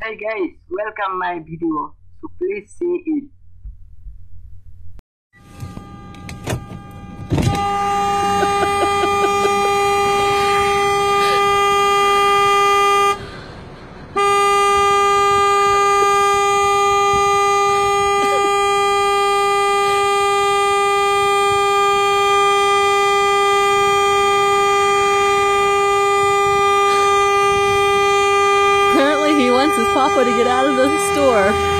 Hey guys, welcome my video. So please see it. Apparently he wants his papa to get out of the store.